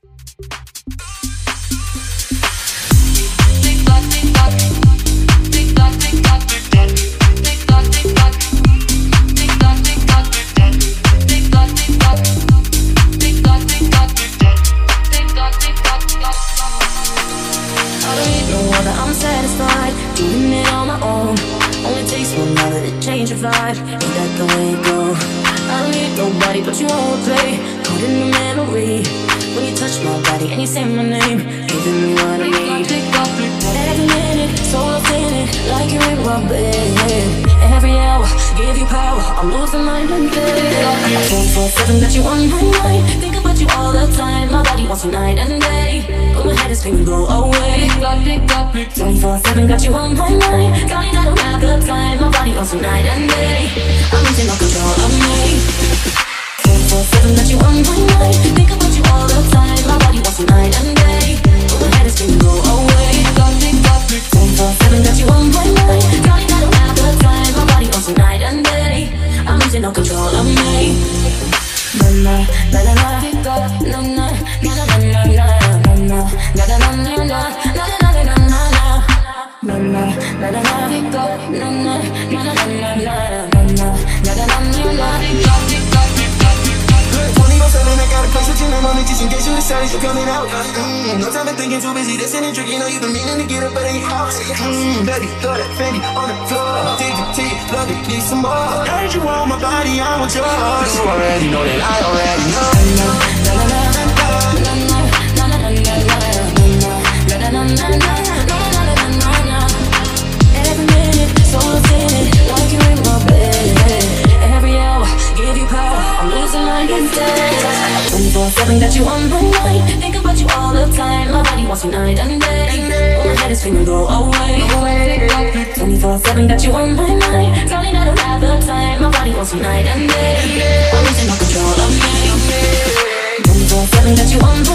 I'm satisfied, doing it on my own. Only takes one mother to change your vibe. Ain't that the way it goes? I don't need nobody but you all play. Caught in the memory when you touch my body and you say my name, giving me what I need. Every minute, so lost in it, like you're in my bed. Every hour, give you power, I'm losing my mind. 24/7 got you on my mind. Think about you all the time. My body wants you night and day. But my head is screaming, go away. 24/7 got you on my mind. Darling, I don't have the time. My body wants you night and day. I'm losing all control of me. 24/7 got you on my mind. Think about you all the time. My body wants you night and day. But my head is screaming, go away. 24/7 got you on my mind. Darling, I don't have the time. My body wants you night and day. I'm losing all control of me. Na na na na na na na na na na na I got a place with your name on it just in case you decide you're coming out. No time for thinking, too busy, this ain't a trick. You know you've been meaning to get up out of your house. Baby, throw that Fendi on the floor. Dig it till you love it, need some more. Heard you want my body, I want yours. You already know that I already Every minute, so in it, like you're in my bed. Every hour, give you power, I'm losing my instead. 24/7 got you on my mind. Think about you all the time. My body wants you night and day. But my head is screaming, go away. 24/7 got you on my mind. Darling, I don't have the time. My body wants you night and day. I'm losing all control of me. 24/7 got you on my mind.